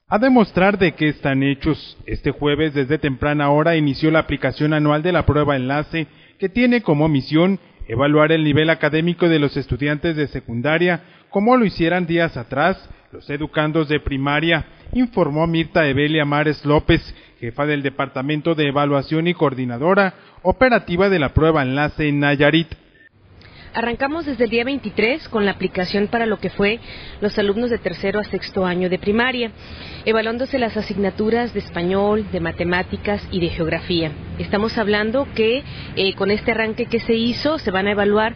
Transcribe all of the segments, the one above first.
A demostrar de qué están hechos, este jueves desde temprana hora inició la aplicación anual de la prueba enlace, que tiene como misión evaluar el nivel académico de los estudiantes de secundaria, como lo hicieran días atrás los educandos de primaria, informó Mirta Evelia Mares López, jefa del Departamento de Evaluación y coordinadora operativa de la prueba enlace en Nayarit. Arrancamos desde el día 23 con la aplicación para lo que fue los alumnos de tercero a sexto año de primaria, evaluándose las asignaturas de español, de matemáticas y de geografía. Estamos hablando que con este arranque que se hizo se van a evaluar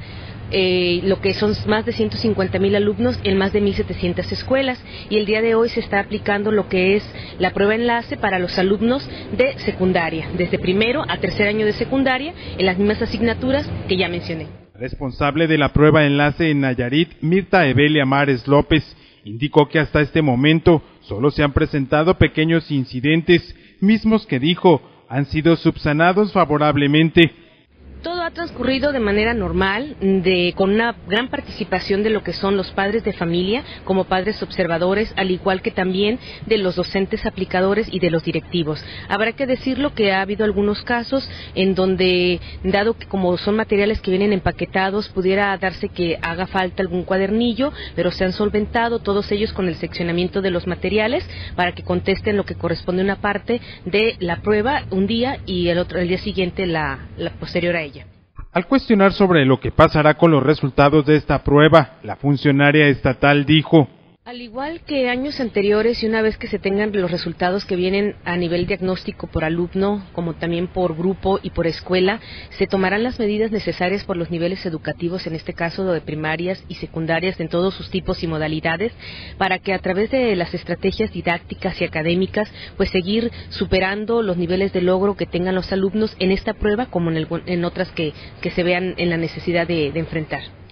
lo que son más de 150,000 alumnos en más de 1,700 escuelas, y el día de hoy se está aplicando lo que es la prueba enlace para los alumnos de secundaria, desde primero a tercer año de secundaria, en las mismas asignaturas que ya mencioné. Responsable de la prueba enlace en Nayarit, Mirta Evelia Mares López, indicó que hasta este momento solo se han presentado pequeños incidentes, mismos que dijo han sido subsanados favorablemente. Todo ha transcurrido de manera normal, con una gran participación de lo que son los padres de familia, como padres observadores, al igual que también de los docentes aplicadores y de los directivos. Habrá que decirlo que ha habido algunos casos en donde, dado que como son materiales que vienen empaquetados, pudiera darse que haga falta algún cuadernillo, pero se han solventado todos ellos con el seccionamiento de los materiales para que contesten lo que corresponde a una parte de la prueba un día y el día siguiente la posterior a ella. Al cuestionar sobre lo que pasará con los resultados de esta prueba, la funcionaria estatal dijo: al igual que años anteriores, y una vez que se tengan los resultados que vienen a nivel diagnóstico por alumno, como también por grupo y por escuela, se tomarán las medidas necesarias por los niveles educativos, en este caso de primarias y secundarias, en todos sus tipos y modalidades, para que a través de las estrategias didácticas y académicas, pues seguir superando los niveles de logro que tengan los alumnos en esta prueba, como en otras que se vean en la necesidad de enfrentar.